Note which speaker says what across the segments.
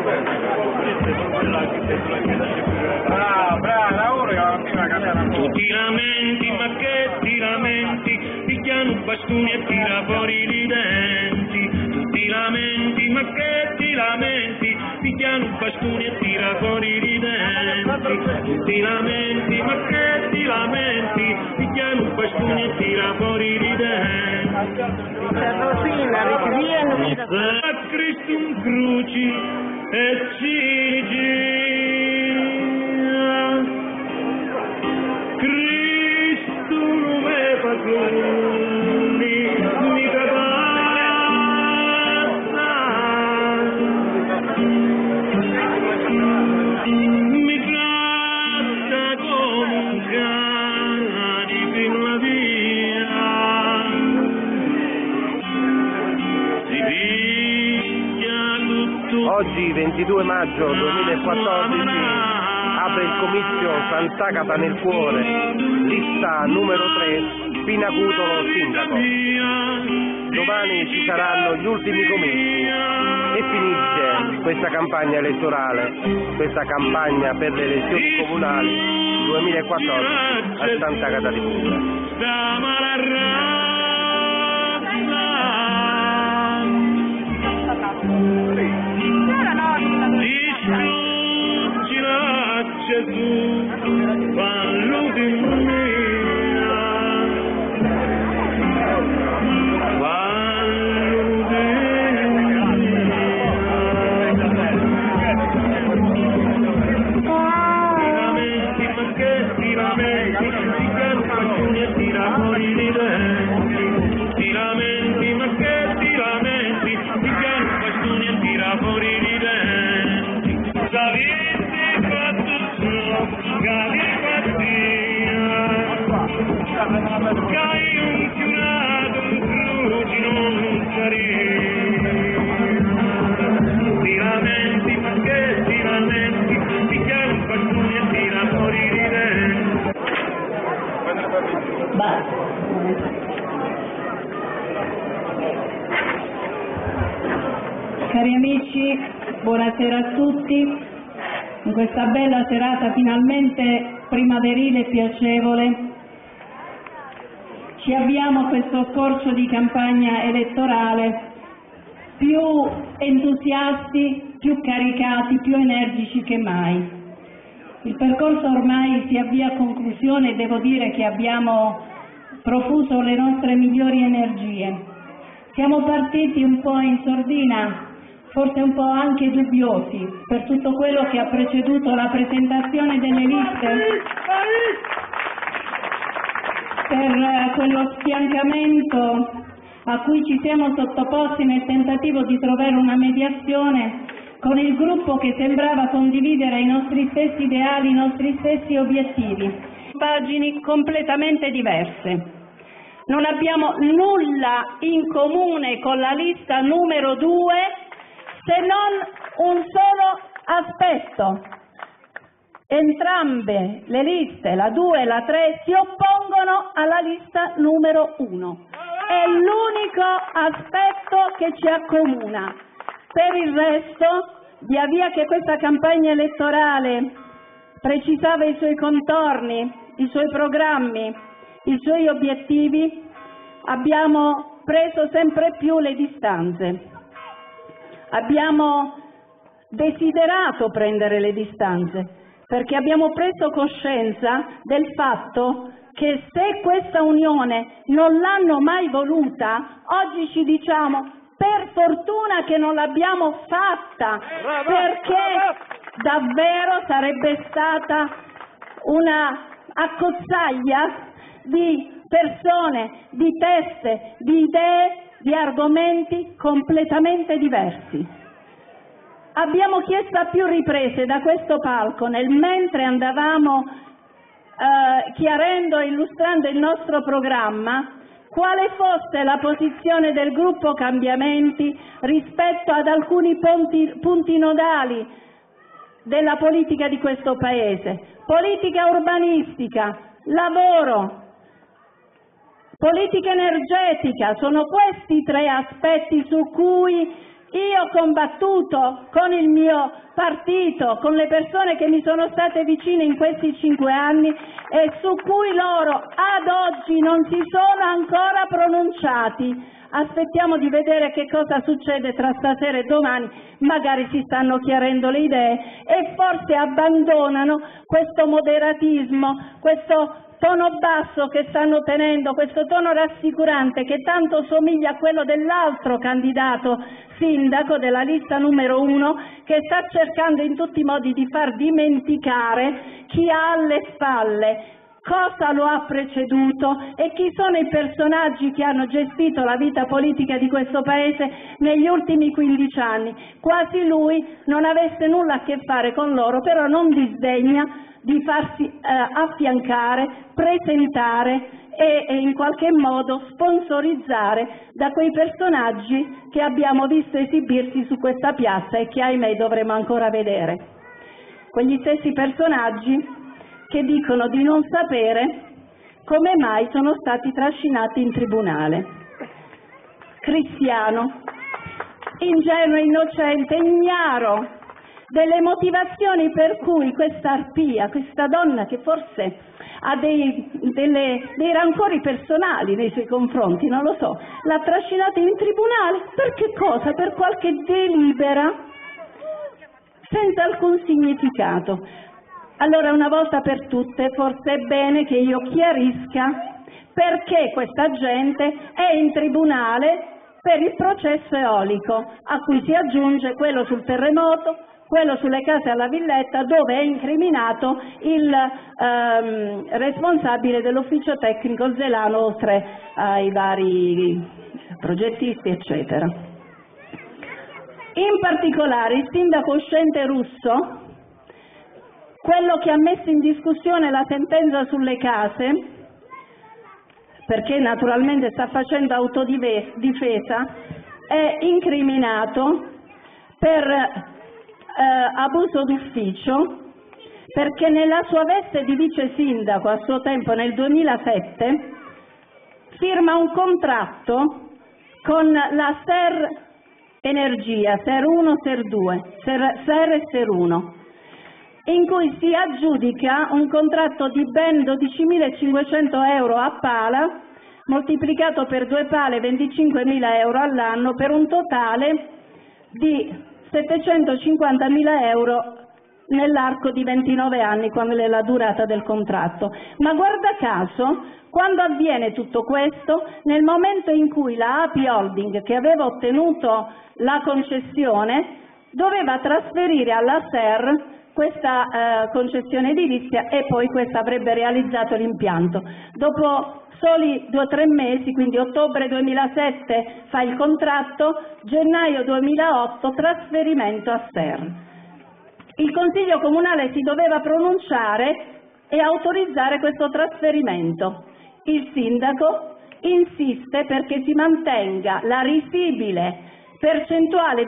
Speaker 1: ti lamenti, ma che ti lamenti, picchiano un bastone e tira fuori i denti. Tu ti lamenti, ma che ti lamenti, picchiano un bastone e tira fuori i denti. Tu ti lamenti, ma che ti lamenti, picchiano un bastone e tira fuori i denti. A Christum cruci e cigi.
Speaker 2: Oggi, 22 maggio 2014, apre il comizio Sant'Agata nel cuore, lista numero 3, Pinacutolo sindaco. Domani ci saranno gli ultimi comizi e finisce questa campagna elettorale, questa campagna per le elezioni comunali 2014 a Sant'Agata di Puglia.
Speaker 1: Gesù, fallo di me, fallo di me. Ti lamenti, ma che ti lamenti, ti canzoni e tira fuori i denti. Ti lamenti, ma che ti lamenti, ti canzoni e tira fuori i denti. Cai un chiurato, un cruci non ti lamenti, ma che ti lamenti, ti chiama un bastone e tira fuori i denti.
Speaker 3: Cari amici, buonasera a tutti. In questa bella serata finalmente primaverile e piacevole ci avviamo a questo scorcio di campagna elettorale più entusiasti, più caricati, più energici che mai. Il percorso ormai si avvia a conclusione e devo dire che abbiamo profuso le nostre migliori energie. Siamo partiti un po' in sordina, forse un po' anche dubbiosi per tutto quello che ha preceduto la presentazione delle liste, per quello sfiancamento a cui ci siamo sottoposti nel tentativo di trovare una mediazione con il gruppo che sembrava condividere i nostri stessi ideali, i nostri stessi obiettivi. Pagine completamente diverse. Non abbiamo nulla in comune con la lista numero 2 se non un solo aspetto. Entrambe le liste, la 2 e la 3, si oppongono alla lista numero 1. È l'unico aspetto che ci accomuna. Per il resto, via via che questa campagna elettorale precisava i suoi contorni, i suoi programmi, i suoi obiettivi, abbiamo preso sempre più le distanze. Abbiamo desiderato prendere le distanze perché abbiamo preso coscienza del fatto che se questa unione non l'hanno mai voluta, oggi ci diciamo per fortuna che non l'abbiamo fatta, perché davvero sarebbe stata una accozzaglia di persone, di teste, di idee, di argomenti completamente diversi. Abbiamo chiesto a più riprese da questo palco, mentre andavamo chiarendo e illustrando il nostro programma, quale fosse la posizione del gruppo Cambiamenti rispetto ad alcuni punti nodali della politica di questo Paese. Politica urbanistica, lavoro, politica energetica, sono questi 3 aspetti su cui Io ho combattuto con il mio partito, con le persone che mi sono state vicine in questi 5 anni e su cui loro ad oggi non si sono ancora pronunciati. Aspettiamo di vedere che cosa succede tra stasera e domani, magari si stanno chiarendo le idee e forse abbandonano questo moderatismo, questo tono basso che stanno tenendo, questo tono rassicurante che tanto somiglia a quello dell'altro candidato sindaco della lista numero 1, che sta cercando in tutti i modi di far dimenticare chi ha alle spalle, cosa lo ha preceduto e chi sono i personaggi che hanno gestito la vita politica di questo Paese negli ultimi 15 anni. Quasi lui non avesse nulla a che fare con loro, però non disdegna di farsi affiancare, presentare e in qualche modo sponsorizzare da quei personaggi che abbiamo visto esibirsi su questa piazza e che ahimè dovremo ancora vedere. Quegli stessi personaggi che dicono di non sapere come mai sono stati trascinati in tribunale. Cristiano, ingenuo, innocente, ignaro delle motivazioni per cui questa arpia, questa donna che forse ha dei rancori personali nei suoi confronti, non lo so, l'ha trascinata in tribunale per che cosa? Per qualche delibera senza alcun significato. Allora, una volta per tutte, forse è bene che io chiarisca perché questa gente è in tribunale per il processo eolico, a cui si aggiunge quello sul terremoto, quello sulle case alla Villetta, dove è incriminato il responsabile dell'ufficio tecnico Zelano, oltre ai vari progettisti, eccetera. In particolare il sindaco uscente Russo, quello che ha messo in discussione la sentenza sulle case, perché naturalmente sta facendo autodifesa, è incriminato per abuso d'ufficio, perché nella sua veste di vice sindaco a suo tempo nel 2007 firma un contratto con la Ser Energia, Ser 1, Ser 2, Ser e Ser 1, in cui si aggiudica un contratto di ben 12.500 euro a pala, moltiplicato per 2 pale 25.000 euro all'anno, per un totale di 750.000 euro nell'arco di 29 anni, quando è la durata del contratto. Ma guarda caso, quando avviene tutto questo, nel momento in cui la API Holding, che aveva ottenuto la concessione, doveva trasferire alla SER questa concessione edilizia e poi questa avrebbe realizzato l'impianto. Dopo soli 2 o 3 mesi, quindi ottobre 2007 fa il contratto, gennaio 2008 trasferimento a SER. Il Consiglio Comunale si doveva pronunciare e autorizzare questo trasferimento. Il sindaco insiste perché si mantenga la risibile percentuale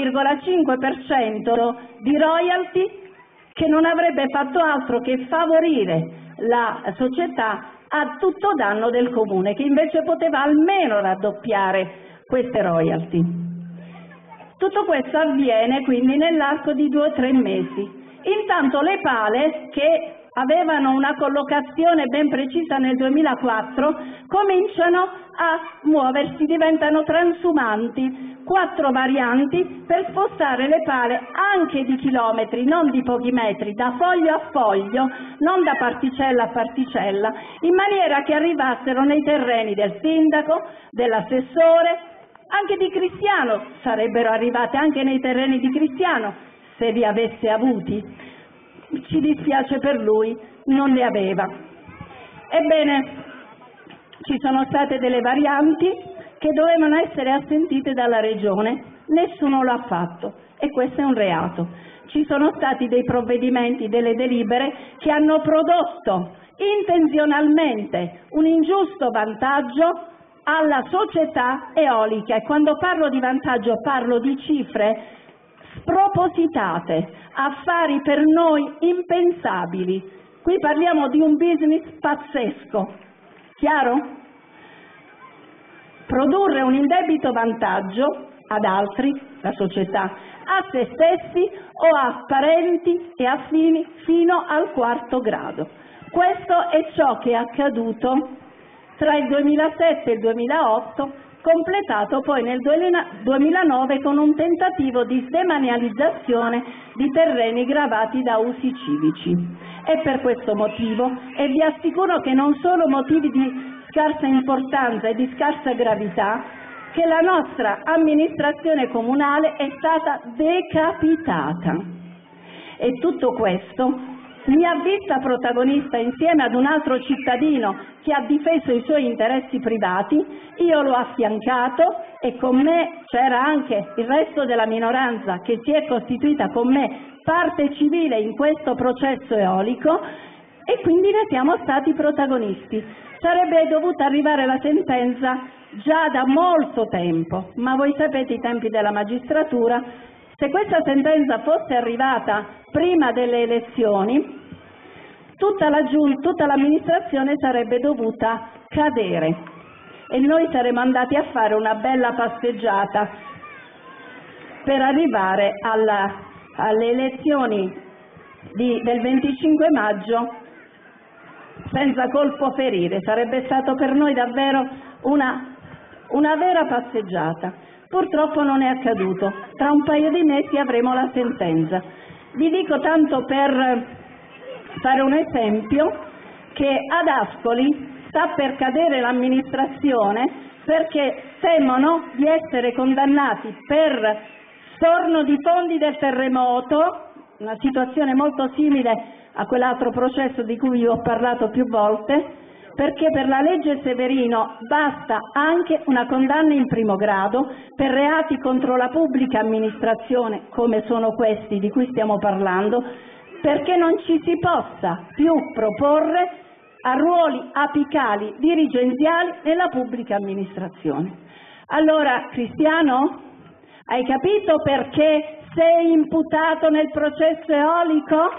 Speaker 3: dell'1,5% di royalty, che non avrebbe fatto altro che favorire la società a tutto danno del comune, che invece poteva almeno raddoppiare queste royalty. Tutto questo avviene quindi nell'arco di 2 o 3 mesi. Intanto le pale, che avevano una collocazione ben precisa nel 2004, cominciano a muoversi, diventano transumanti, 4 varianti per spostare le pale anche di chilometri, non di pochi metri, da foglio a foglio, non da particella a particella, in maniera che arrivassero nei terreni del sindaco, dell'assessore, anche di Cristiano, sarebbero arrivate anche nei terreni di Cristiano, se li avesse avuti. Ci dispiace per lui, non li aveva. Ebbene, ci sono state delle varianti che dovevano essere assentite dalla Regione, nessuno lo ha fatto e questo è un reato. Ci sono stati dei provvedimenti, delle delibere che hanno prodotto intenzionalmente un ingiusto vantaggio alla società eolica, e quando parlo di vantaggio parlo di cifre spropositate, affari per noi impensabili. Qui parliamo di un business pazzesco, chiaro? Produrre un indebito vantaggio ad altri, la società, a se stessi o a parenti e affini fino al 4° grado. Questo è ciò che è accaduto tra il 2007 e il 2008, completato poi nel 2009 con un tentativo di demanializzazione di terreni gravati da usi civici. È per questo motivo, e vi assicuro che non sono motivi di scarsa importanza e di scarsa gravità, che la nostra amministrazione comunale è stata decapitata. E tutto questo mi ha vista protagonista insieme ad un altro cittadino che ha difeso i suoi interessi privati, io l'ho affiancato e con me c'era anche il resto della minoranza che si è costituita con me parte civile in questo processo eolico e quindi ne siamo stati protagonisti. Sarebbe dovuta arrivare la sentenza già da molto tempo, ma voi sapete i tempi della magistratura. Se questa sentenza fosse arrivata prima delle elezioni, tutta l'amministrazione sarebbe dovuta cadere e noi saremmo andati a fare una bella passeggiata per arrivare alle elezioni del 25 maggio senza colpo ferire. Sarebbe stato per noi davvero una vera passeggiata. Purtroppo non è accaduto. Tra un paio di mesi avremo la sentenza. Vi dico tanto per fare un esempio che ad Ascoli sta per cadere l'amministrazione perché temono di essere condannati per storno di fondi del terremoto, una situazione molto simile a quell'altro processo di cui vi ho parlato più volte, perché per la legge Severino basta anche una condanna in primo grado per reati contro la pubblica amministrazione, come sono questi di cui stiamo parlando, perché non ci si possa più proporre a ruoli apicali dirigenziali nella pubblica amministrazione. Allora, Cristiano, hai capito perché sei imputato nel processo eolico?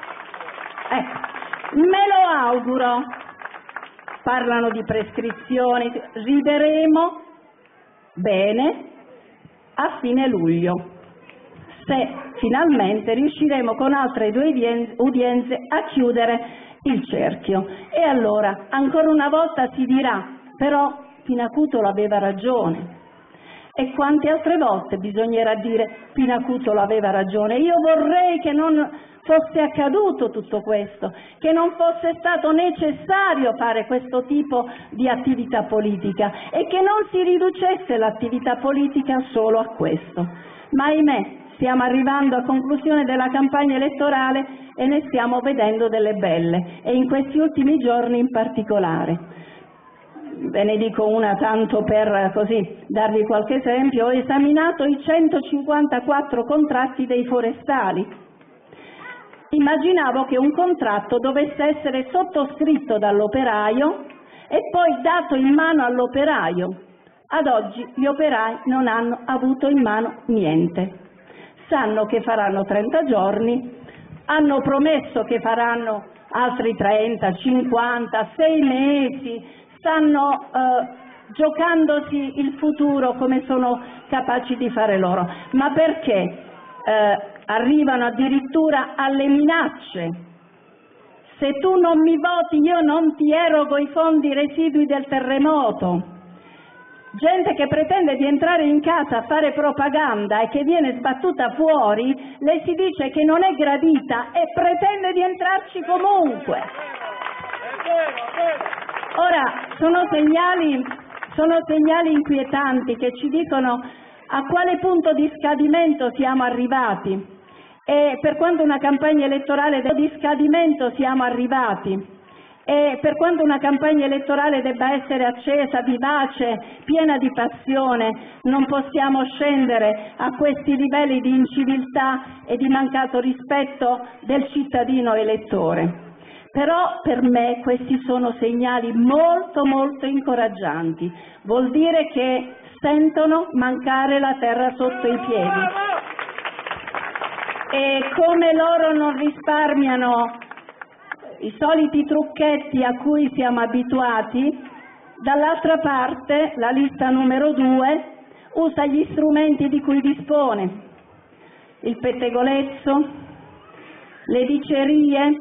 Speaker 3: Me lo auguro. Parlano di prescrizioni, rideremo bene a fine luglio, se finalmente riusciremo con altre 2 udienze a chiudere il cerchio. E allora, ancora una volta si dirà, però Pinacutolo aveva ragione. E quante altre volte bisognerà dire Pinacutolo aveva ragione? Io vorrei che non fosse accaduto tutto questo, che non fosse stato necessario fare questo tipo di attività politica e che non si riducesse l'attività politica solo a questo. Ma ahimè, stiamo arrivando a conclusione della campagna elettorale e ne stiamo vedendo delle belle, e in questi ultimi giorni in particolare. Ve ne dico una tanto per così darvi qualche esempio. Ho esaminato i 154 contratti dei forestali. Immaginavo che un contratto dovesse essere sottoscritto dall'operaio e poi dato in mano all'operaio. Ad oggi gli operai non hanno avuto in mano niente. Sanno che faranno 30 giorni, hanno promesso che faranno altri 30, 50, 6 mesi, stanno giocandosi il futuro come sono capaci di fare loro. Ma perché? Arrivano addirittura alle minacce. Se tu non mi voti io non ti erogo i fondi residui del terremoto. Gente che pretende di entrare in casa a fare propaganda e che viene sbattuta fuori, le si dice che non è gradita e pretende di entrarci comunque. Ora, sono segnali inquietanti che ci dicono a quale punto di scadimento siamo arrivati. E per quanto una campagna elettorale di scadimento siamo arrivati, e per quanto una campagna elettorale debba essere accesa, vivace, piena di passione, non possiamo scendere a questi livelli di inciviltà e di mancato rispetto del cittadino elettore. Però per me questi sono segnali molto molto incoraggianti, vuol dire che sentono mancare la terra sotto i piedi. E come loro non risparmiano i soliti trucchetti a cui siamo abituati, dall'altra parte la lista numero 2 usa gli strumenti di cui dispone, il pettegolezzo, le dicerie,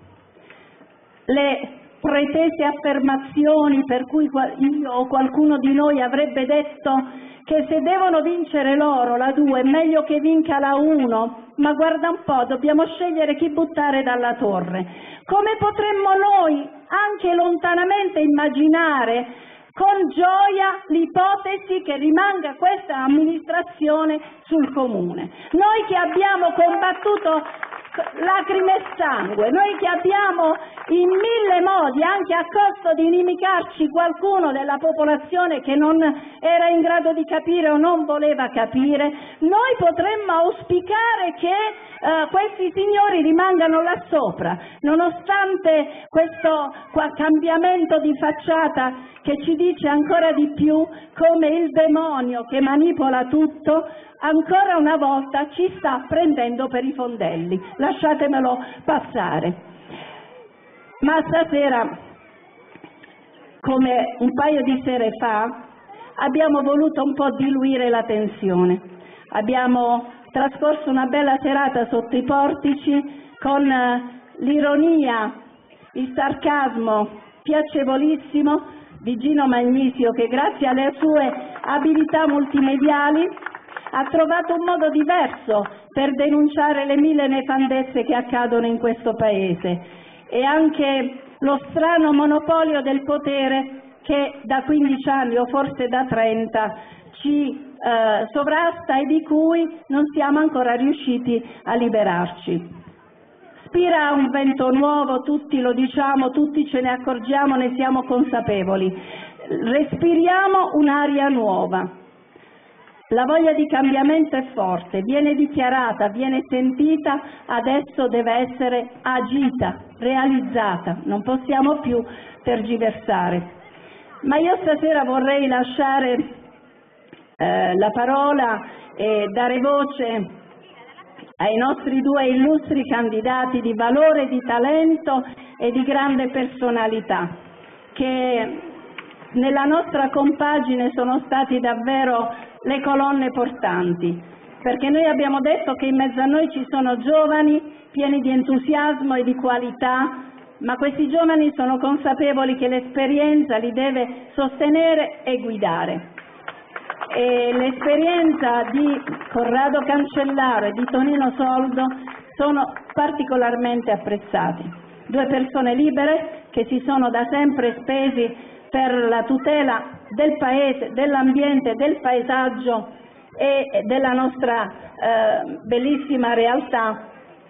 Speaker 3: le pretese affermazioni per cui io o qualcuno di noi avrebbe detto che se devono vincere loro la 2 è meglio che vinca la 1, ma guarda un po', dobbiamo scegliere chi buttare dalla torre. Come potremmo noi anche lontanamente immaginare con gioia l'ipotesi che rimanga questa amministrazione sul comune? Noi che abbiamo combattuto lacrime e sangue, noi che abbiamo in 1000 modi, anche a costo di inimicarci qualcuno della popolazione che non era in grado di capire o non voleva capire, noi potremmo auspicare che questi signori rimangano là sopra, nonostante questo cambiamento di facciata che ci dice ancora di più come il demonio che manipola tutto ancora una volta ci sta prendendo per i fondelli. Lasciatemelo passare. Ma stasera, come un paio di sere fa, abbiamo voluto un po' diluire la tensione. Abbiamo trascorso una bella serata sotto i portici con l'ironia, il sarcasmo piacevolissimo di Gino Magnisio, che grazie alle sue abilità multimediali ha trovato un modo diverso per denunciare le 1000 nefandezze che accadono in questo paese e anche lo strano monopolio del potere che da 15 anni o forse da 30 ci sovrasta e di cui non siamo ancora riusciti a liberarci. Spira un vento nuovo, tutti lo diciamo, tutti ce ne accorgiamo, ne siamo consapevoli. Respiriamo un'aria nuova. La voglia di cambiamento è forte, viene dichiarata, viene sentita, adesso deve essere agita, realizzata, non possiamo più tergiversare. Ma io stasera vorrei lasciare la parola e dare voce ai nostri 2 illustri candidati di valore, di talento e di grande personalità, che nella nostra compagine sono stati davvero le colonne portanti, perché noi abbiamo detto che in mezzo a noi ci sono giovani pieni di entusiasmo e di qualità, ma questi giovani sono consapevoli che l'esperienza li deve sostenere e guidare. E l'esperienza di Corrado Cancellaro e di Tonino Soldo sono particolarmente apprezzati. 2 persone libere che si sono da sempre spesi per la tutela del paese, dell'ambiente, del paesaggio e della nostra bellissima realtà.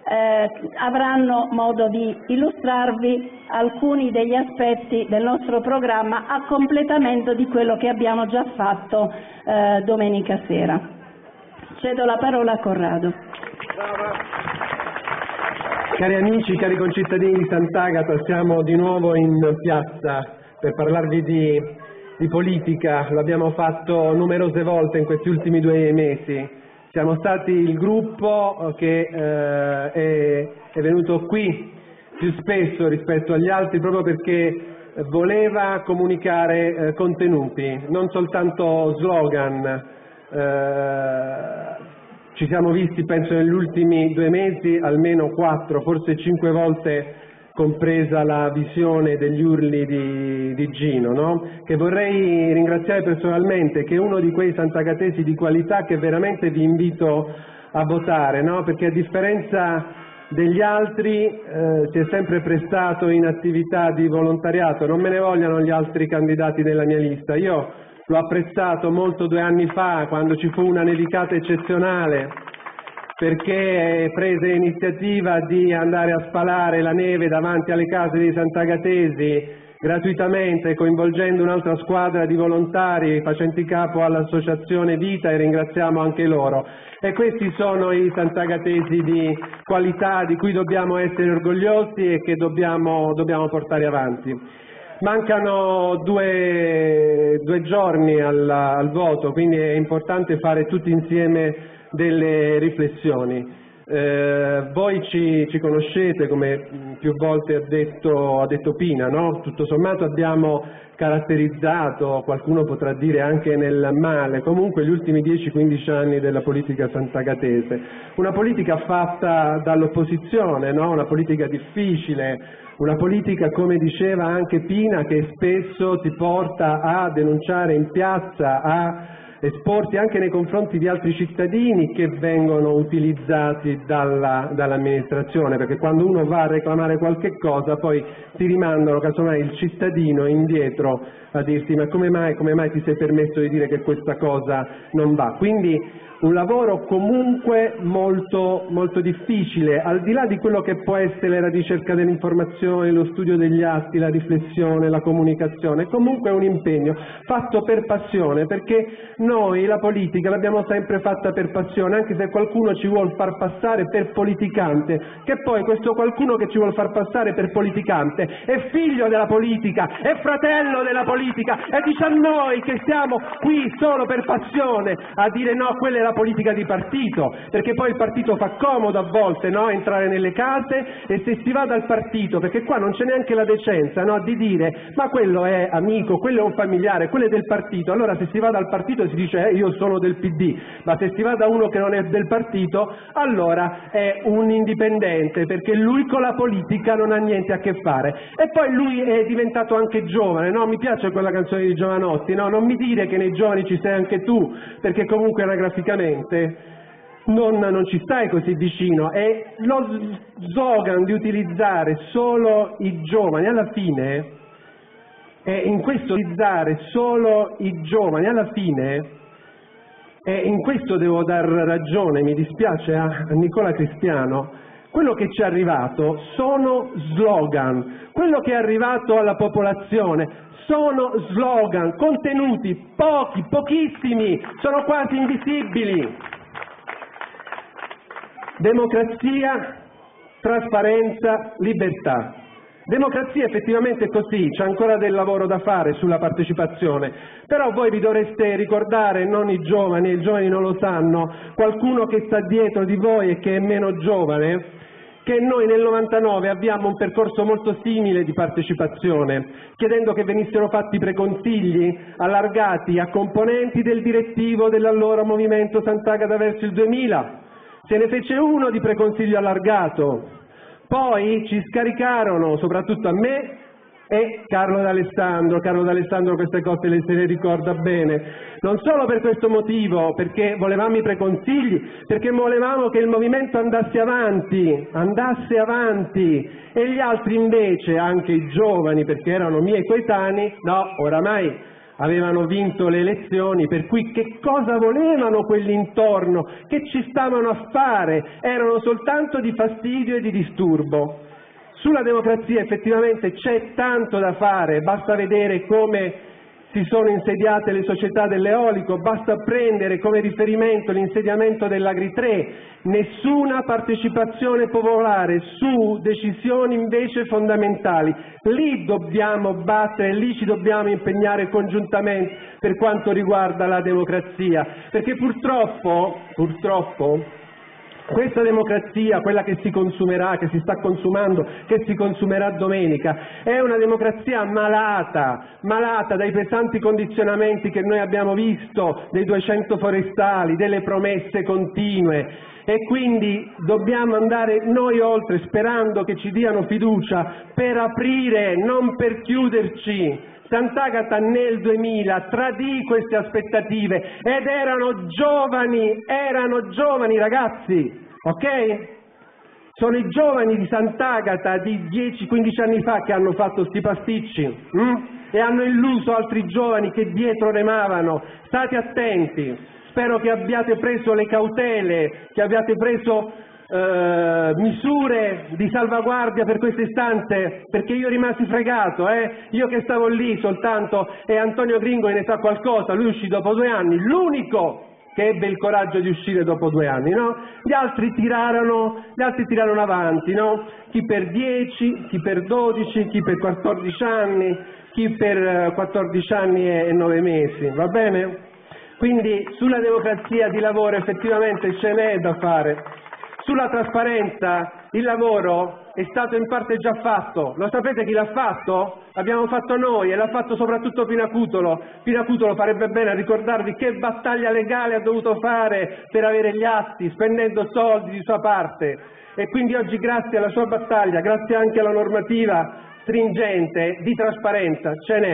Speaker 3: Avranno modo di illustrarvi alcuni degli aspetti del nostro programma a completamento di quello che abbiamo già fatto domenica sera. Cedo la parola a Corrado.
Speaker 4: Cari amici, cari concittadini di Sant'Agata, siamo di nuovo in piazza per parlarvi di politica. Lo abbiamo fatto numerose volte in questi ultimi 2 mesi. Siamo stati il gruppo che è venuto qui più spesso rispetto agli altri proprio perché voleva comunicare contenuti, non soltanto slogan. Ci siamo visti, penso, negli ultimi 2 mesi almeno 4, forse 5 volte, compresa la visione degli urli di Gino, no? Che vorrei ringraziare personalmente, che è uno di quei santagatesi di qualità che veramente vi invito a votare, no? Perché a differenza degli altri si è sempre prestato in attività di volontariato. Non me ne vogliano gli altri candidati della mia lista, io l'ho apprezzato molto 2 anni fa quando ci fu una nevicata eccezionale, perché prese l'iniziativa di andare a spalare la neve davanti alle case dei santagatesi gratuitamente, coinvolgendo un'altra squadra di volontari facenti capo all'associazione Vita, e ringraziamo anche loro. E questi sono i santagatesi di qualità di cui dobbiamo essere orgogliosi e che dobbiamo portare avanti. Mancano 2 giorni al voto, quindi è importante fare tutti insieme delle riflessioni. Voi ci conoscete, come più volte ha detto Pina, no? Tutto sommato abbiamo caratterizzato, qualcuno potrà dire anche nel male, comunque gli ultimi 10-15 anni della politica santagatese. Una politica fatta dall'opposizione, no? Una politica difficile, una politica, come diceva anche Pina, che spesso ti porta a denunciare in piazza, a esporti anche nei confronti di altri cittadini che vengono utilizzati dall'amministrazione, perché quando uno va a reclamare qualche cosa poi ti rimandano casomai il cittadino indietro a dirti ma come mai ti sei permesso di dire che questa cosa non va. Quindi un lavoro comunque molto, molto difficile, al di là di quello che può essere la ricerca dell'informazione, lo studio degli atti, la riflessione, la comunicazione, comunque è un impegno fatto per passione, perché noi la politica l'abbiamo sempre fatta per passione, anche se qualcuno ci vuol far passare per politicante, che poi questo qualcuno che ci vuol far passare per politicante è figlio della politica, è fratello della politica, e dice a noi che siamo qui solo per passione a dire no, quella è la politica di partito, perché poi il partito fa comodo a volte, no? Entrare nelle case, e se si va dal partito, perché qua non c'è neanche la decenza, no? Di dire ma quello è amico, quello è un familiare, quello è del partito, allora se si va dal partito si dice io sono del PD, ma se si va da uno che non è del partito allora è un indipendente, perché lui con la politica non ha niente a che fare. E poi lui è diventato anche giovane, no? Mi piace quella canzone di Giovanotti, no? Non mi dire che nei giovani ci sei anche tu, perché comunque anagraficamente non ci stai così vicino, e lo slogan di utilizzare solo i giovani alla fine, e in questo utilizzare solo i giovani alla fine, e in questo devo dar ragione, mi dispiace a Nicola Cristiano, quello che ci è arrivato sono slogan, quello che è arrivato alla popolazione sono slogan, contenuti pochi, pochissimi, sono quasi invisibili. Democrazia, trasparenza, libertà. Democrazia effettivamente è così, c'è ancora del lavoro da fare sulla partecipazione, però voi vi dovreste ricordare, non i giovani non lo sanno, qualcuno che sta dietro di voi e che è meno giovane, che noi nel 99 abbiamo un percorso molto simile di partecipazione, chiedendo che venissero fatti preconsigli allargati a componenti del direttivo dell'allora Movimento Sant'Agata verso il 2000. Se ne fece uno di preconsiglio allargato, poi ci scaricarono, soprattutto a me e Carlo D'Alessandro queste cose se le ricorda bene, non solo per questo motivo, perché volevamo i preconsigli, perché volevamo che il movimento andasse avanti, e gli altri invece, anche i giovani, perché erano miei coetanei, no, oramai avevano vinto le elezioni, per cui che cosa volevano quelli intorno, che ci stavano a fare, erano soltanto di fastidio e di disturbo. Sulla democrazia effettivamente c'è tanto da fare, basta vedere come si sono insediate le società dell'eolico, basta prendere come riferimento l'insediamento dell'Agri 3, nessuna partecipazione popolare su decisioni invece fondamentali. Lì dobbiamo battere, lì ci dobbiamo impegnare congiuntamente per quanto riguarda la democrazia, perché purtroppo questa democrazia, quella che si consumerà, che si sta consumando, che si consumerà domenica, è una democrazia malata dai pesanti condizionamenti che noi abbiamo visto, dei 200 forestali, delle promesse continue, e quindi dobbiamo andare noi oltre, sperando che ci diano fiducia per aprire, non per chiuderci. Sant'Agata nel 2000 tradì queste aspettative ed erano giovani ragazzi, ok? Sono i giovani di Sant'Agata di 10-15 anni fa che hanno fatto sti pasticci e hanno illuso altri giovani che dietro remavano. State attenti, spero che abbiate preso le cautele, che abbiate preso misure di salvaguardia per questo istante, perché io rimasi fregato, io che stavo lì soltanto, e Antonio Gringo ne sa qualcosa, lui uscì dopo 2 anni, l'unico che ebbe il coraggio di uscire dopo 2 anni, no? Gli altri tirarono avanti, no? Chi per 10, chi per 12, chi per 14 anni, chi per 14 anni e 9 mesi, va bene? Quindi sulla democrazia di lavoro effettivamente ce n'è da fare. Sulla trasparenza il lavoro è stato in parte già fatto. Lo sapete chi l'ha fatto? L'abbiamo fatto noi e l'ha fatto soprattutto Pinacutolo. Pinacutolo farebbe bene a ricordarvi che battaglia legale ha dovuto fare per avere gli atti, spendendo soldi di sua parte. E quindi oggi, grazie alla sua battaglia, grazie anche alla normativa stringente di trasparenza, ce n'è.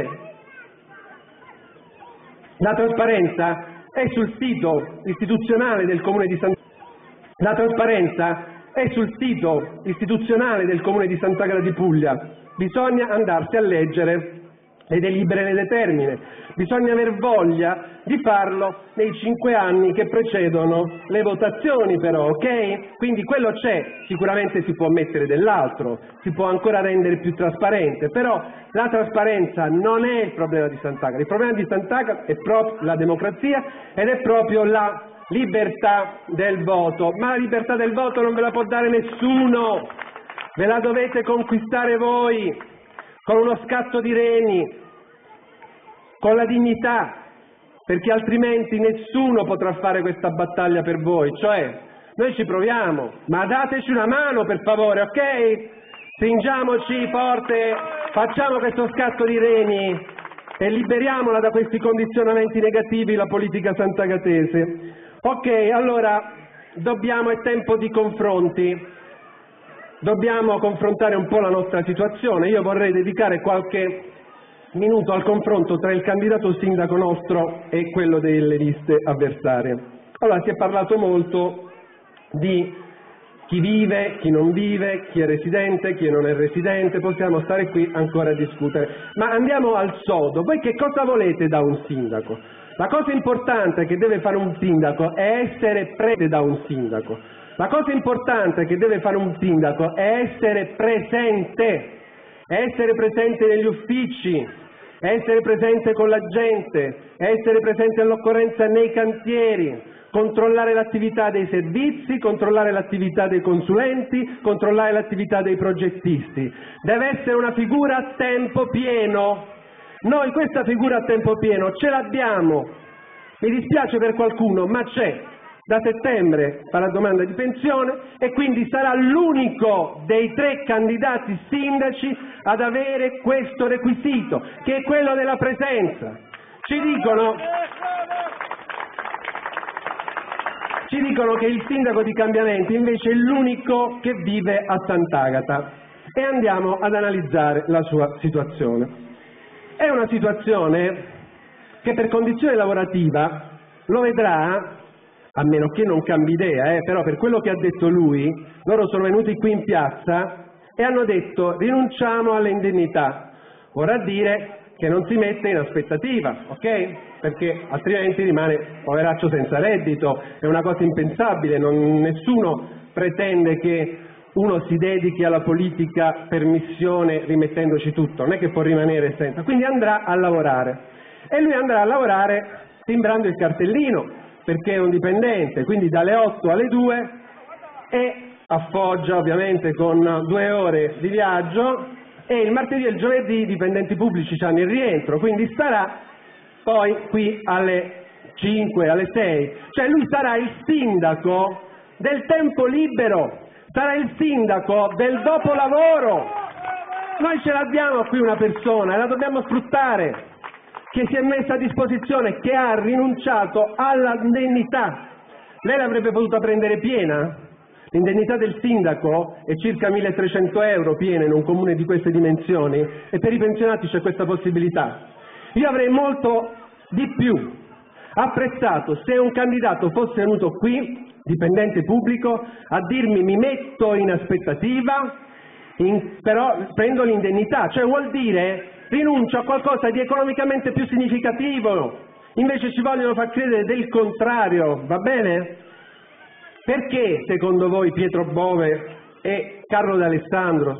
Speaker 4: La trasparenza è sul sito istituzionale del Comune di Sant'Agata. La trasparenza è sul sito istituzionale del Comune di Sant'Agata di Puglia. Bisogna andarsi a leggere le delibere e le determine. Bisogna aver voglia di farlo nei 5 anni che precedono le votazioni, però, ok? Quindi quello c'è, sicuramente si può mettere dell'altro, si può ancora rendere più trasparente, però la trasparenza non è il problema di Sant'Agata. Il problema di Sant'Agata è proprio la democrazia ed è proprio la libertà del voto, ma la libertà del voto non ve la può dare nessuno, ve la dovete conquistare voi, con uno scatto di reni, con la dignità, perché altrimenti nessuno potrà fare questa battaglia per voi, cioè noi ci proviamo, ma dateci una mano per favore, ok? Stringiamoci forte, facciamo questo scatto di reni e liberiamola da questi condizionamenti negativi la politica santagatese. Ok, allora è tempo di confronti, dobbiamo confrontare un po' la nostra situazione. Io vorrei dedicare qualche minuto al confronto tra il candidato sindaco nostro e quello delle liste avversarie. Allora, si è parlato molto di chi vive, chi non vive, chi è residente, chi non è residente, possiamo stare qui ancora a discutere, ma andiamo al sodo. Voi che cosa volete da un sindaco? La cosa importante che deve fare un sindaco è essere presente da un sindaco. La cosa importante che deve fare un sindaco è essere presente negli uffici, essere presente con la gente, essere presente all'occorrenza nei cantieri, controllare l'attività dei servizi, controllare l'attività dei consulenti, controllare l'attività dei progettisti. Deve essere una figura a tempo pieno. Noi questa figura a tempo pieno ce l'abbiamo, mi dispiace per qualcuno, ma c'è. Da settembre farà domanda di pensione e quindi sarà l'unico dei 3 candidati sindaci ad avere questo requisito, che è quello della presenza. Ci dicono che il sindaco di Cambiamenti invece è l'unico che vive a Sant'Agata e andiamo ad analizzare la sua situazione. È una situazione che per condizione lavorativa lo vedrà, a meno che non cambi idea, però per quello che ha detto lui, loro sono venuti qui in piazza e hanno detto rinunciamo alle indennità, vorrà dire che non si mette in aspettativa, ok? Perché altrimenti rimane poveraccio senza reddito, è una cosa impensabile, nessuno pretende che uno si dedichi alla politica per missione rimettendoci tutto, non è che può rimanere senza, quindi andrà a lavorare e lui andrà a lavorare timbrando il cartellino perché è un dipendente, quindi dalle 8 alle 2 e a Foggia ovviamente con 2 ore di viaggio e il martedì e il giovedì i dipendenti pubblici hanno il rientro, quindi starà poi qui alle 5, alle 6, cioè lui sarà il sindaco del tempo libero, sarà il sindaco del dopolavoro. Noi ce l'abbiamo qui una persona e la dobbiamo sfruttare, che si è messa a disposizione, che ha rinunciato all'indennità. Lei l'avrebbe potuta prendere piena? L'indennità del sindaco è circa 1.300 euro piena in un comune di queste dimensioni e per i pensionati c'è questa possibilità. Io avrei molto di più apprezzato se un candidato fosse venuto qui, dipendente pubblico, a dirmi mi metto in aspettativa, però prendo l'indennità, cioè vuol dire rinuncio a qualcosa di economicamente più significativo, invece ci vogliono far credere del contrario, va bene? Perché secondo voi Pietro Bove e Carlo D'Alessandro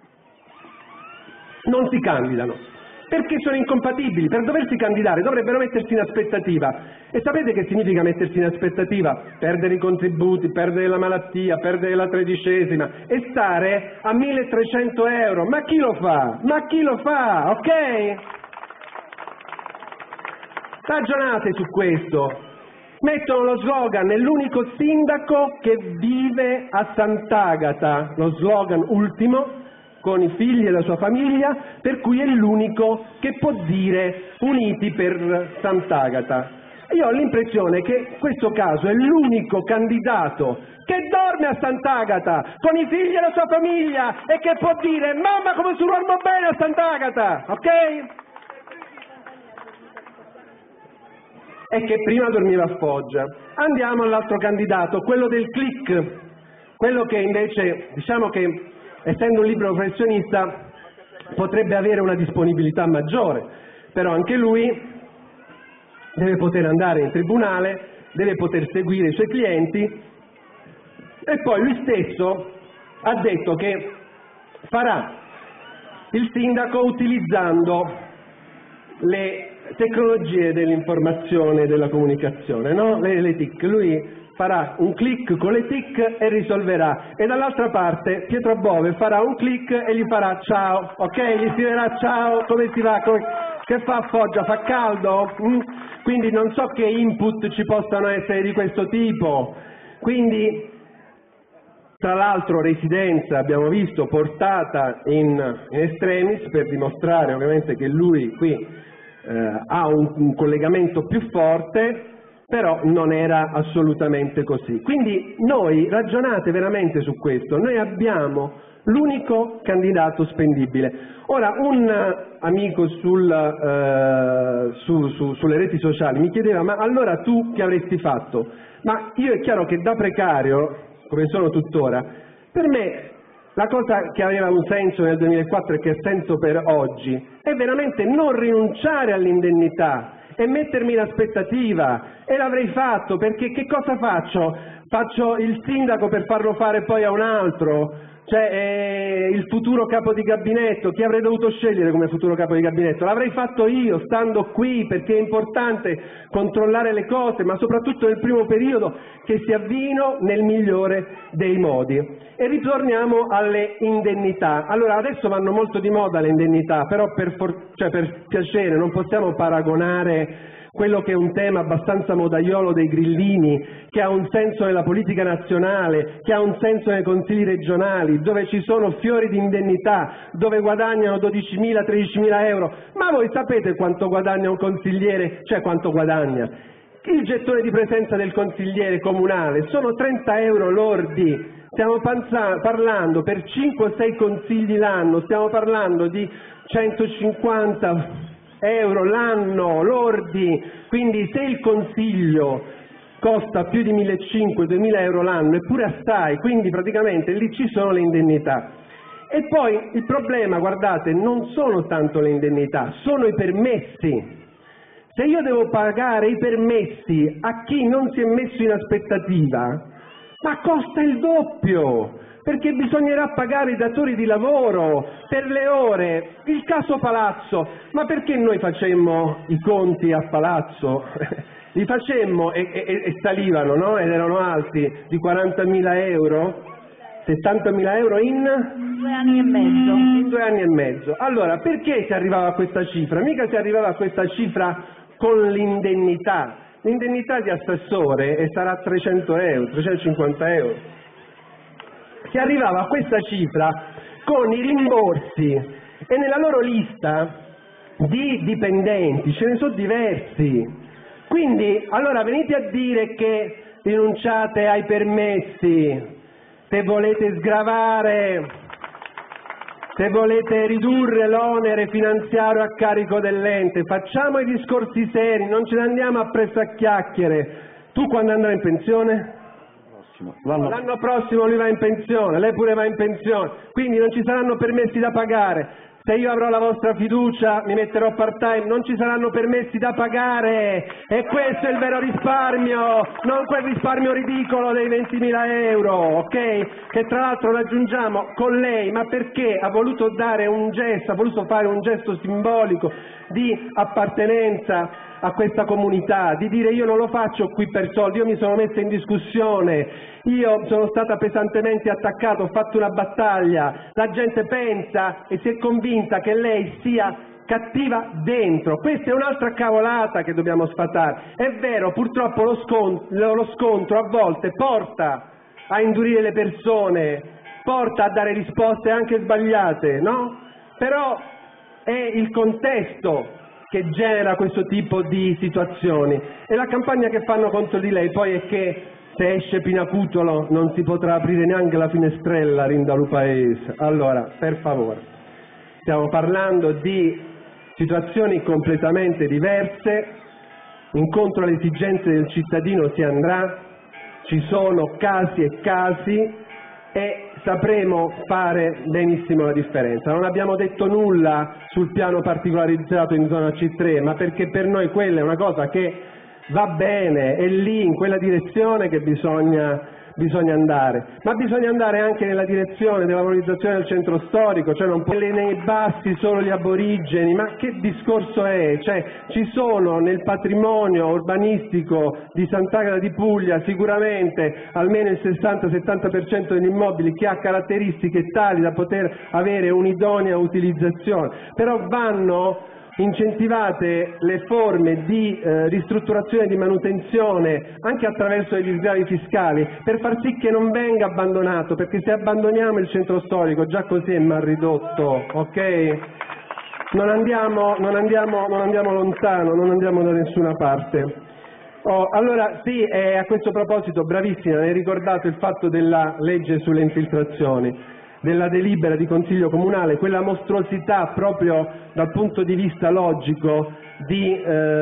Speaker 4: non si candidano? Perché sono incompatibili, per doversi candidare dovrebbero mettersi in aspettativa. E sapete che significa mettersi in aspettativa? Perdere i contributi, perdere la malattia, perdere la 13ª e stare a 1.300 euro. Ma chi lo fa? Ma chi lo fa? Ok? Ragionate su questo. Mettono lo slogan: è l'unico sindaco che vive a Sant'Agata, lo slogan ultimo, con i figli e la sua famiglia, per cui è l'unico che può dire uniti per Sant'Agata. Io ho l'impressione che questo caso è l'unico candidato che dorme a Sant'Agata con i figli e la sua famiglia e che può dire: mamma come si dormo bene a Sant'Agata, ok? E che prima dormiva a Foggia. Andiamo all'altro candidato, quello del click, quello che invece, diciamo che essendo un libero professionista potrebbe avere una disponibilità maggiore, però anche lui deve poter andare in tribunale, deve poter seguire i suoi clienti, e poi lui stesso ha detto che farà il sindaco utilizzando le tecnologie dell'informazione e della comunicazione, no? Le TIC. Lui farà un click con le TIC e risolverà, e dall'altra parte Pietro Above farà un click e gli farà ciao, ok? Gli scriverà ciao, come si va? Che fa a Foggia? Fa caldo? Quindi non so che input ci possano essere di questo tipo. Quindi, tra l'altro, residenza, abbiamo visto, portata in extremis per dimostrare ovviamente che lui qui ha un collegamento più forte, però non era assolutamente così. Quindi noi ragionate veramente su questo, noi abbiamo l'unico candidato spendibile. Ora, un amico sulle reti sociali mi chiedeva: ma allora tu che avresti fatto? Ma io è chiaro che da precario, come sono tuttora, per me la cosa che aveva un senso nel 2004 e che ha senso per oggi è veramente non rinunciare all'indennità e mettermi in aspettativa, e l'avrei fatto, perché che cosa faccio? Faccio il sindaco per farlo fare poi a un altro? Cioè il futuro capo di gabinetto, chi avrei dovuto scegliere come futuro capo di gabinetto? L'avrei fatto io, stando qui, perché è importante controllare le cose, ma soprattutto nel primo periodo, che si avviino nel migliore dei modi. E ritorniamo alle indennità. Allora, adesso vanno molto di moda le indennità, però per piacere non possiamo paragonare quello che è un tema abbastanza modaiolo dei grillini, che ha un senso nella politica nazionale, che ha un senso nei consigli regionali, dove ci sono fiori di indennità, dove guadagnano 12.000, 13.000 euro. Ma voi sapete quanto guadagna un consigliere? Cioè quanto guadagna? Il gettone di presenza del consigliere comunale sono 30 euro lordi. Stiamo parlando per 5 o 6 consigli l'anno, stiamo parlando di 150 euro l'anno lordi. Quindi se il consiglio costa più di 1.500-2.000 euro l'anno, eppure assai, quindi praticamente lì ci sono le indennità. E poi il problema, guardate, non sono tanto le indennità, sono i permessi. Se io devo pagare i permessi a chi non si è messo in aspettativa, ma costa il doppio, perché bisognerà pagare i datori di lavoro per le ore. Il caso Palazzo, ma perché noi facemmo i conti a Palazzo? Li facemmo e salivano, no? Ed erano alti, di 40.000 euro, 70.000 euro in
Speaker 3: 2 anni e mezzo.
Speaker 4: In 2 anni e mezzo. Allora, perché si arrivava a questa cifra? Mica si arrivava a questa cifra con l'indennità. L'indennità di assessore sarà 300 euro, 350 euro. Si arrivava a questa cifra con i rimborsi, e nella loro lista di dipendenti ce ne sono diversi. Quindi, allora venite a dire che rinunciate ai permessi, se volete sgravare, se volete ridurre l'onere finanziario a carico dell'ente. Facciamo i discorsi seri, non ce ne andiamo appresso a chiacchiere. Tu quando andrai in pensione? L'anno prossimo lui va in pensione, lei pure va in pensione, quindi non ci saranno permessi da pagare. Se io avrò la vostra fiducia, mi metterò part time, non ci saranno permessi da pagare, e questo è il vero risparmio, non quel risparmio ridicolo dei 20.000 euro, ok? Che tra l'altro raggiungiamo con lei, ma perché ha voluto dare un gesto, ha voluto fare un gesto simbolico di appartenenza a questa comunità, di dire: io non lo faccio qui per soldi, io mi sono messa in discussione, io sono stata pesantemente attaccato, ho fatto una battaglia. La gente pensa e si è convinta che lei sia cattiva dentro. Questa è un'altra cavolata che dobbiamo sfatare. È vero, purtroppo lo scontro a volte porta a indurire le persone, porta a dare risposte anche sbagliate, no? Però è il contesto che genera questo tipo di situazioni, e la campagna che fanno contro di lei poi è che se esce Pinacutolo non si potrà aprire neanche la finestrella Rindalu Paese. Allora, per favore, stiamo parlando di situazioni completamente diverse, incontro alle esigenze del cittadino si andrà, ci sono casi e casi e sapremo fare benissimo la differenza. Non abbiamo detto nulla sul piano particolarizzato in zona C3, ma perché per noi quella è una cosa che va bene, è lì, in quella direzione che bisogna andare, ma bisogna andare anche nella direzione della valorizzazione del centro storico, cioè non può nei bassi solo gli aborigeni, ma che discorso è? Cioè, ci sono nel patrimonio urbanistico di Sant'Agata di Puglia sicuramente almeno il 60-70% degli immobili che ha caratteristiche tali da poter avere un'idonea utilizzazione, però vanno incentivate le forme di ristrutturazione e di manutenzione anche attraverso gli sgravi fiscali per far sì che non venga abbandonato, perché se abbandoniamo il centro storico già così è mal ridotto, ok? Non andiamo lontano, non andiamo da nessuna parte. Allora sì, a questo proposito, bravissima, hai ricordato il fatto della legge sulle infiltrazioni, della delibera di Consiglio Comunale, quella mostruosità proprio dal punto di vista logico di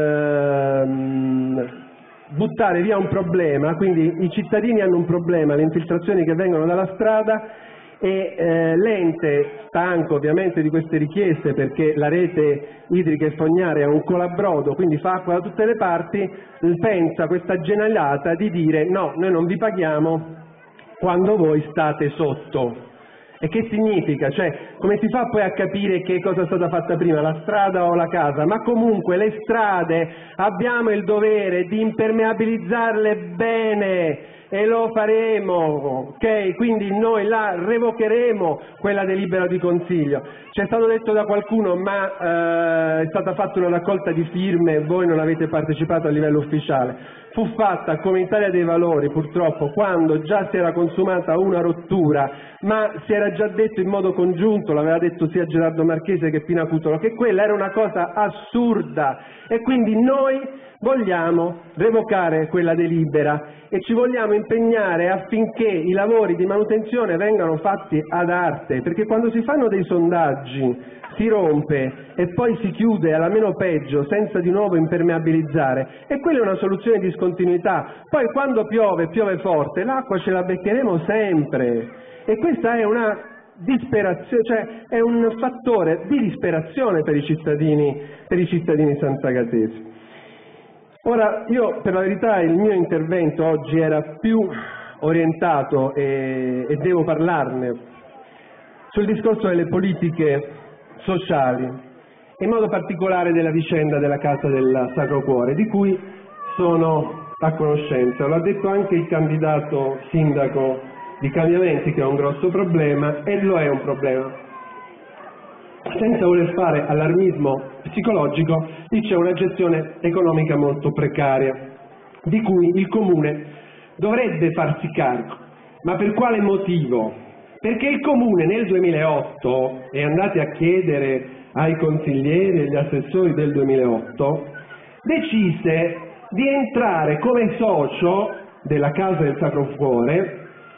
Speaker 4: buttare via un problema, quindi i cittadini hanno un problema, le infiltrazioni che vengono dalla strada, e l'ente, stanco ovviamente di queste richieste perché la rete idrica e fognaria è un colabrodo, quindi fa acqua da tutte le parti, pensa questa genialata di dire no, noi non vi paghiamo quando voi state sotto. E che significa? Cioè, come si fa poi a capire che cosa è stata fatta prima, la strada o la casa? Ma comunque le strade abbiamo il dovere di impermeabilizzarle bene e lo faremo, ok? Quindi noi la revocheremo quella delibera di Consiglio. C'è stato detto da qualcuno, ma è stata fatta una raccolta di firme e voi non avete partecipato a livello ufficiale. Fu fatta come Italia dei Valori, purtroppo, quando già si era consumata una rottura, ma si era già detto in modo congiunto, l'aveva detto sia Gerardo Marchese che Pinacutolo, che quella era una cosa assurda, e quindi noi vogliamo revocare quella delibera e ci vogliamo impegnare affinché i lavori di manutenzione vengano fatti ad arte, perché quando si fanno dei sondaggi si rompe e poi si chiude alla meno peggio senza di nuovo impermeabilizzare, e quella è una soluzione di discontinuità. Poi quando piove forte, l'acqua ce la beccheremo sempre, e questa è una disperazione, cioè è un fattore di disperazione per i cittadini santagatesi. Ora, io per la verità il mio intervento oggi era più orientato, e devo parlarne, sul discorso delle politiche sociali, in modo particolare della vicenda della Casa del Sacro Cuore, di cui sono a conoscenza. L'ha detto anche il candidato sindaco di Cambiamenti, che è un grosso problema, e lo è un problema. Senza voler fare allarmismo psicologico, dice una gestione economica molto precaria, di cui il Comune dovrebbe farsi carico. Ma per quale motivo? Perché il Comune nel 2008, e andate a chiedere ai consiglieri e agli assessori del 2008, decise di entrare come socio della Casa del Sacro Cuore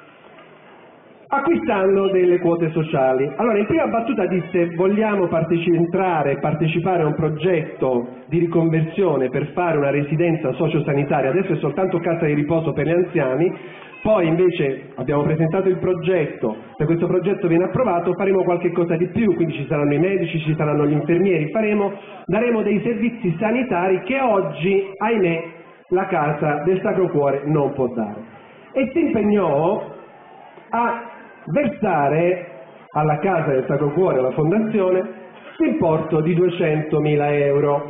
Speaker 4: acquistando delle quote sociali. Allora, in prima battuta disse: vogliamo partecipare a un progetto di riconversione per fare una residenza sociosanitaria, adesso è soltanto casa di riposo per gli anziani. Poi invece abbiamo presentato il progetto, se questo progetto viene approvato faremo qualche cosa di più, quindi ci saranno i medici, ci saranno gli infermieri, daremo dei servizi sanitari che oggi, ahimè, la Casa del Sacro Cuore non può dare. E si impegnò a versare alla Casa del Sacro Cuore, alla Fondazione, l'importo di 200.000 euro.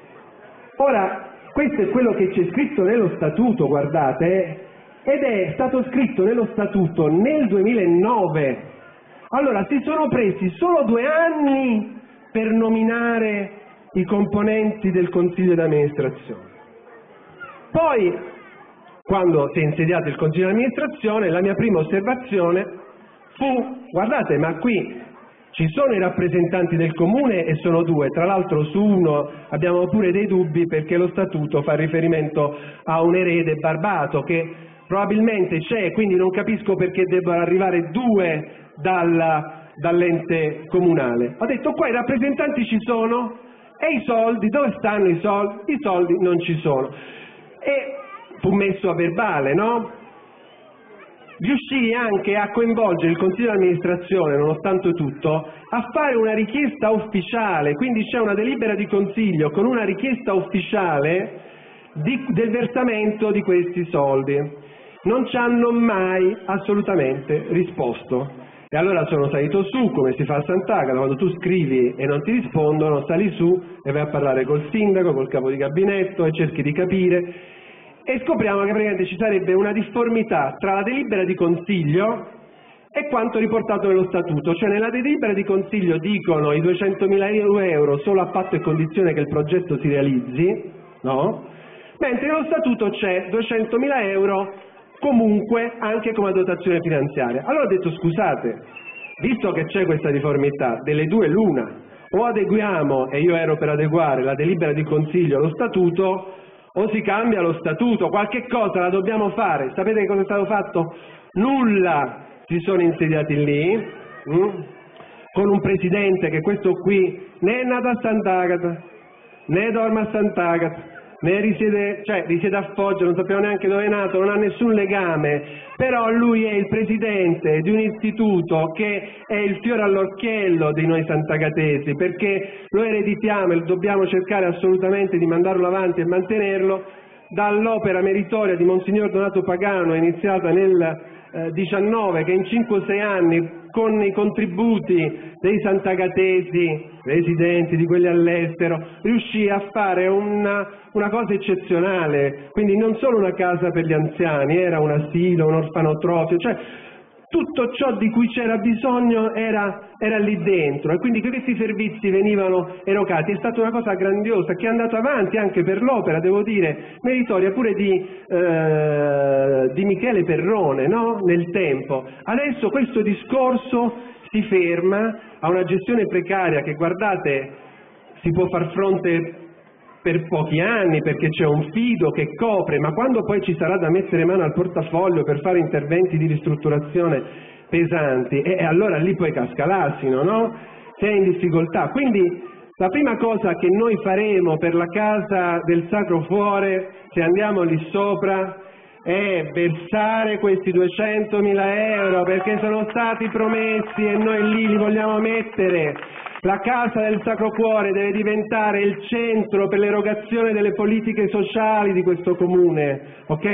Speaker 4: Ora, questo è quello che c'è scritto nello statuto, guardate, ed è stato scritto nello statuto nel 2009. Allora, si sono presi solo 2 anni per nominare i componenti del Consiglio di amministrazione. Poi, quando si è insediato il Consiglio di amministrazione, la mia prima osservazione fu: guardate, ma qui ci sono i rappresentanti del comune e sono 2, tra l'altro su uno abbiamo pure dei dubbi perché lo statuto fa riferimento a un erede barbato che probabilmente c'è, quindi non capisco perché debbano arrivare 2 dall'ente comunale. Ho detto: qua i rappresentanti ci sono e i soldi, dove stanno i soldi? I soldi non ci sono. E fu messo a verbale, no? Riuscii anche a coinvolgere il Consiglio di amministrazione, nonostante tutto, a fare una richiesta ufficiale, quindi c'è una delibera di Consiglio con una richiesta ufficiale del versamento di questi soldi. Non ci hanno mai assolutamente risposto. E allora sono salito su, come si fa a Sant'Agata, quando tu scrivi e non ti rispondono, sali su e vai a parlare col sindaco, col capo di gabinetto e cerchi di capire. E scopriamo che praticamente ci sarebbe una difformità tra la delibera di Consiglio e quanto riportato nello statuto, cioè nella delibera di Consiglio dicono i 200.000 euro solo a patto e condizione che il progetto si realizzi, no? Mentre nello statuto c'è 200.000 euro comunque anche come dotazione finanziaria. Allora ho detto: scusate, visto che c'è questa difformità, delle due l'una, o adeguiamo, e io ero per adeguare la delibera di Consiglio allo statuto, o si cambia lo statuto, qualche cosa la dobbiamo fare. Sapete che cosa è stato fatto? Nulla. Si sono insediati lì con un presidente che questo qui né è nato a Sant'Agata, né dorme a Sant'Agata, né risiede a Foggia, non sappiamo neanche dove è nato, non ha nessun legame, però lui è il presidente di un istituto che è il fiore all'occhiello di noi santagatesi, perché lo ereditiamo e dobbiamo cercare assolutamente di mandarlo avanti e mantenerlo dall'opera meritoria di Monsignor Donato Pagano, iniziata nel 19, che in 5-6 anni con i contributi dei santagatesi residenti, di quelli all'estero, riuscì a fare una cosa eccezionale. Quindi non solo una casa per gli anziani, era un asilo, un orfanotrofio, cioè tutto ciò di cui c'era bisogno era lì dentro, e quindi questi servizi venivano erogati. È stata una cosa grandiosa che è andata avanti anche per l'opera, devo dire, meritoria pure di Michele Perrone, no? Nel tempo. Adesso questo discorso si ferma a una gestione precaria che, guardate, si può far fronte per pochi anni perché c'è un fido che copre, ma quando poi ci sarà da mettere mano al portafoglio per fare interventi di ristrutturazione pesanti, allora lì poi casca l'asino, no? Sei in difficoltà. Quindi la prima cosa che noi faremo per la Casa del Sacro Cuore, se andiamo lì sopra, è versare questi 200.000 euro, perché sono stati promessi e noi lì li vogliamo mettere. La Casa del Sacro Cuore deve diventare il centro per l'erogazione delle politiche sociali di questo comune, ok?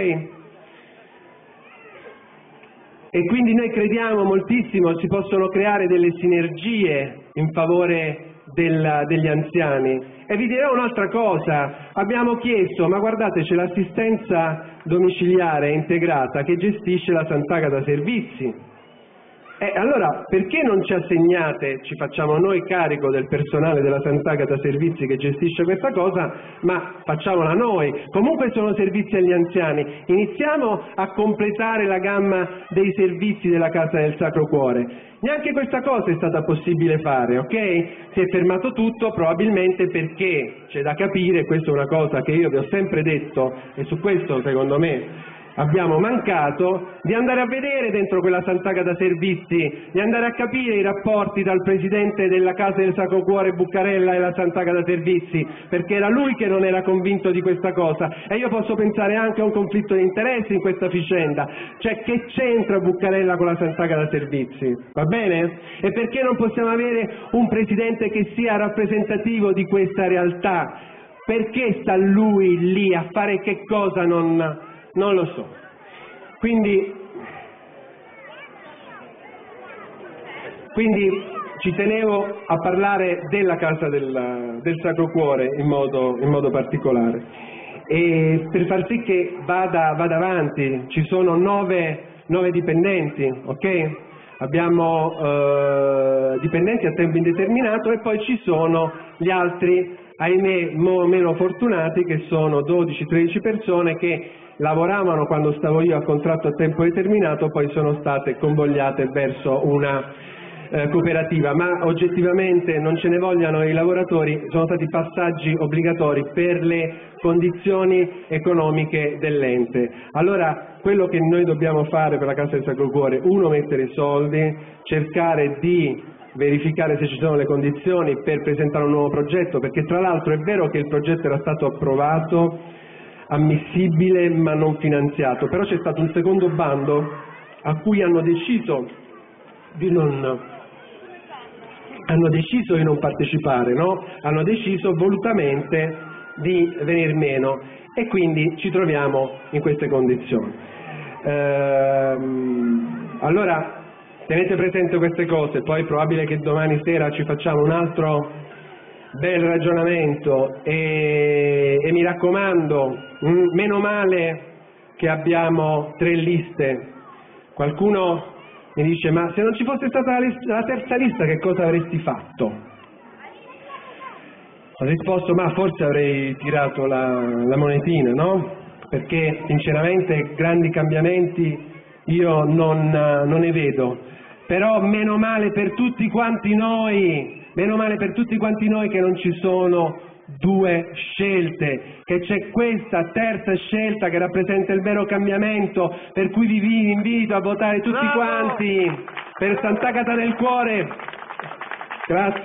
Speaker 4: E quindi noi crediamo moltissimo si possono creare delle sinergie in favore degli anziani. E vi dirò un'altra cosa: abbiamo chiesto, ma guardate, c'è l'assistenza domiciliare integrata che gestisce la Sant'Agata Servizi. Allora perché non ci assegnate, ci facciamo noi carico del personale della Sant'Agata Servizi che gestisce questa cosa, ma facciamola noi. Comunque sono servizi agli anziani, iniziamo a completare la gamma dei servizi della Casa del Sacro Cuore. Neanche questa cosa è stata possibile fare, ok? Si è fermato tutto probabilmente perché c'è da capire, questa è una cosa che io vi ho sempre detto e su questo secondo me abbiamo mancato, di andare a vedere dentro quella Sant'Agata Servizi, di andare a capire i rapporti tra il presidente della Casa del Sacro Cuore Buccarella e la Sant'Agata Servizi, perché era lui che non era convinto di questa cosa. E io posso pensare anche a un conflitto di interessi in questa vicenda, cioè che c'entra Buccarella con la Sant'Agata Servizi, va bene? E perché non possiamo avere un presidente che sia rappresentativo di questa realtà? Perché sta lui lì a fare che cosa? Non lo so. Quindi ci tenevo a parlare della Casa del Sacro Cuore in modo particolare, e per far sì che vada avanti. Ci sono 9 dipendenti, ok? abbiamo dipendenti a tempo indeterminato e poi ci sono gli altri, ahimè, meno fortunati, che sono 12-13 persone che lavoravano quando stavo io a contratto a tempo determinato, poi sono state convogliate verso una cooperativa, ma oggettivamente non ce ne vogliano i lavoratori, sono stati passaggi obbligatori per le condizioni economiche dell'ente. Allora, quello che noi dobbiamo fare per la Casa del Sacro Cuore, uno, mettere i soldi, cercare di verificare se ci sono le condizioni per presentare un nuovo progetto, perché tra l'altro è vero che il progetto era stato approvato, ammissibile ma non finanziato, però c'è stato un secondo bando a cui hanno deciso di non partecipare, no? Hanno deciso volutamente di venir meno e quindi ci troviamo in queste condizioni. Allora tenete presente queste cose, poi è probabile che domani sera ci facciamo un altro bel ragionamento e mi raccomando, meno male che abbiamo 3 liste. Qualcuno mi dice: ma se non ci fosse stata la terza lista che cosa avresti fatto? Ho risposto: ma forse avrei tirato la monetina, no? Perché sinceramente grandi cambiamenti io non ne vedo, però meno male per tutti quanti noi che non ci sono 2 scelte, che c'è questa terza scelta che rappresenta il vero cambiamento, per cui vi invito a votare tutti quanti per Sant'Agata nel Cuore. Grazie.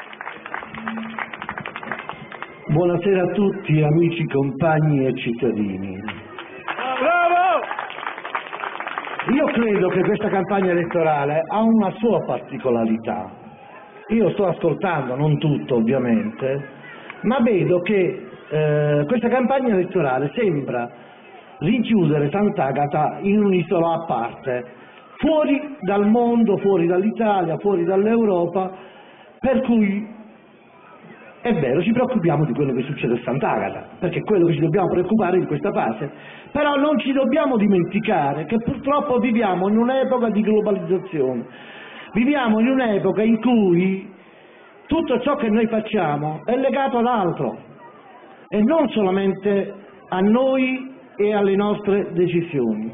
Speaker 5: Buonasera a tutti, amici, compagni e cittadini.
Speaker 2: Bravo!
Speaker 5: Io credo che questa campagna elettorale ha una sua particolarità. Io sto ascoltando, non tutto ovviamente, ma vedo che questa campagna elettorale sembra rinchiudere Sant'Agata in un'isola a parte, fuori dal mondo, fuori dall'Italia, fuori dall'Europa, per cui è vero, ci preoccupiamo di quello che succede a Sant'Agata, perché è quello che ci dobbiamo preoccupare in questa fase, però non ci dobbiamo dimenticare che purtroppo viviamo in un'epoca di globalizzazione, viviamo in un'epoca in cui tutto ciò che noi facciamo è legato ad altro e non solamente a noi e alle nostre decisioni.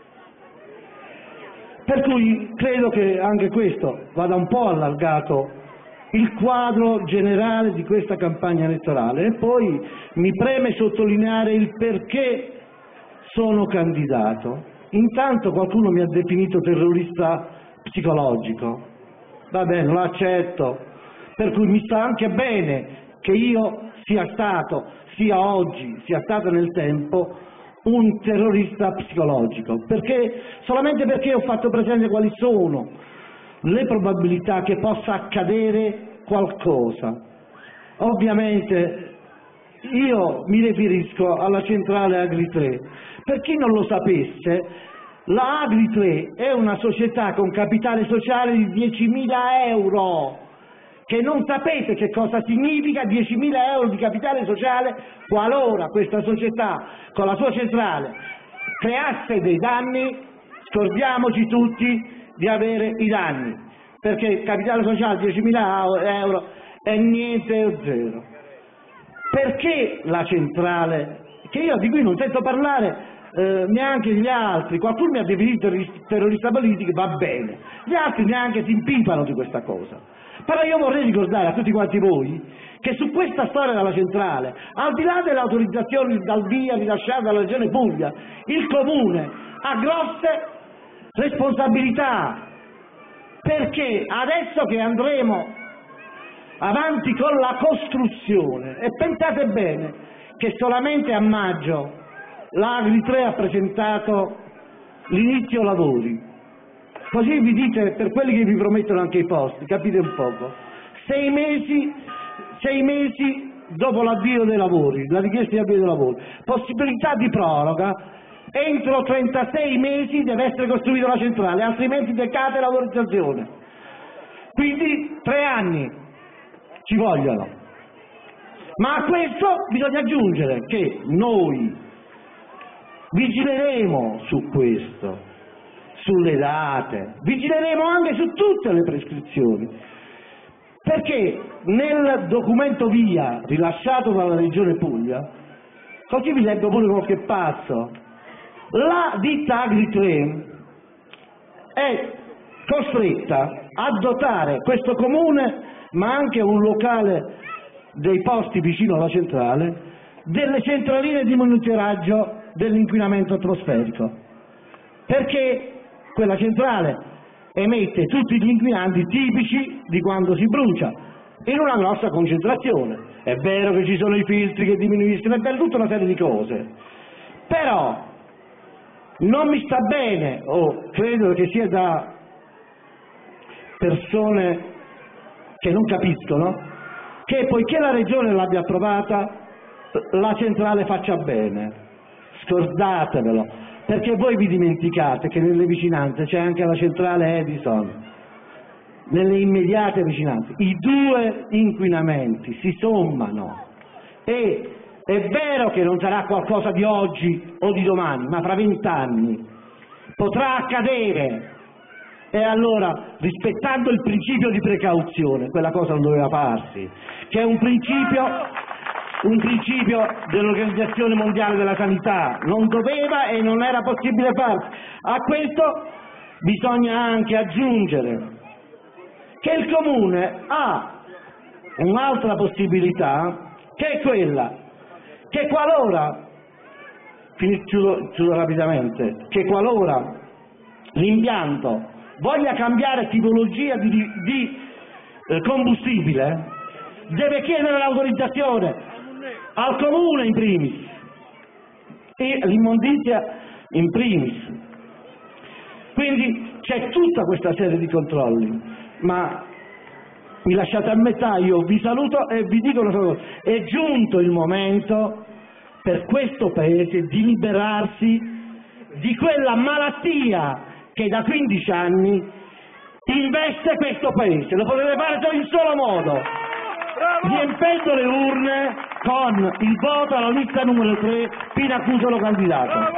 Speaker 5: Per cui credo che anche questo vada un po' allargato il quadro generale di questa campagna elettorale e poi mi preme sottolineare il perché sono candidato. Intanto qualcuno mi ha definito terrorista psicologico, va bene, lo accetto, per cui mi sta anche bene che io sia stato, sia oggi, sia stato nel tempo un terrorista psicologico, perché solamente perché ho fatto presente quali sono le probabilità che possa accadere qualcosa. Ovviamente io mi riferisco alla centrale Agri 3. Per chi non lo sapesse, la Agri 3 è una società con capitale sociale di 10.000 euro, che non sapete che cosa significa 10.000 euro di capitale sociale qualora questa società con la sua centrale creasse dei danni. Scordiamoci tutti di avere i danni, perché il capitale sociale 10.000 euro è niente o zero. Perché la centrale, che io di cui non sento parlare neanche gli altri, qualcuno mi ha definito terrorista politico, va bene, gli altri neanche si impipano di questa cosa, però io vorrei ricordare a tutti quanti voi che su questa storia della centrale, al di là delle autorizzazioni dal via rilasciate dalla Regione Puglia, il Comune ha grosse responsabilità, perché adesso che andremo avanti con la costruzione, e pensate bene che solamente a maggio l'Agri 3 ha presentato l'inizio lavori, così vi dite, per quelli che vi promettono anche i posti, capite un poco, 6 mesi dopo l'avvio dei lavori, la richiesta di avvio dei lavori, possibilità di proroga, entro 36 mesi deve essere costruita la centrale, altrimenti decade l'autorizzazione, quindi 3 anni ci vogliono. Ma a questo bisogna aggiungere che noi vigileremo su questo, sulle date, vigileremo anche su tutte le prescrizioni, perché nel documento via rilasciato dalla Regione Puglia, così vi leggo pure qualche passo, la ditta Agritrem è costretta a dotare questo comune, ma anche un locale dei posti vicino alla centrale, delle centraline di monitoraggio dell'inquinamento atmosferico, perché quella centrale emette tutti gli inquinanti tipici di quando si brucia, in una grossa concentrazione. È vero che ci sono i filtri che diminuiscono, è vero, tutta una serie di cose, però non mi sta bene, o credo che sia da persone che non capiscono, che poiché la Regione l'abbia approvata, la centrale faccia bene. Scordatevelo, perché voi vi dimenticate che nelle vicinanze c'è anche la centrale Edison, nelle immediate vicinanze. I due inquinamenti si sommano e è vero che non sarà qualcosa di oggi o di domani, ma fra 20 anni potrà accadere, e allora, rispettando il principio di precauzione, quella cosa non doveva farsi, che è un principio dell'Organizzazione Mondiale della Sanità, non doveva e non era possibile farsi. A questo bisogna anche aggiungere che il Comune ha un'altra possibilità, che è quella che qualora, chiudo rapidamente, che qualora l'impianto voglia cambiare tipologia di combustibile, deve chiedere l'autorizzazione al Comune in primis e l'immondizia in primis. Quindi c'è tutta questa serie di controlli, ma mi lasciate a metà, io vi saluto e vi dico una cosa: è giunto il momento per questo Paese di liberarsi di quella malattia che da 15 anni investe questo Paese. Lo potete fare solo in solo modo, riempendo le urne con il voto alla lista numero 3, Pina Cutolo candidato.